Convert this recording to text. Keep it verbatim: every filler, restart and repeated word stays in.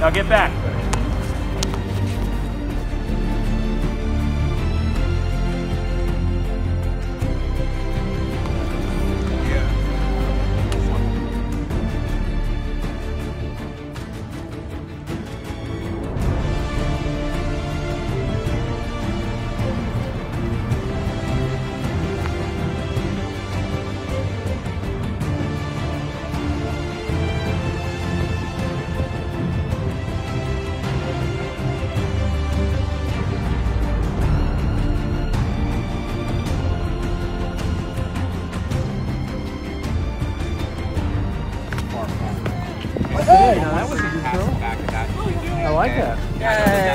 Now get back. Hey, now that was a good throw. I like that. Yay!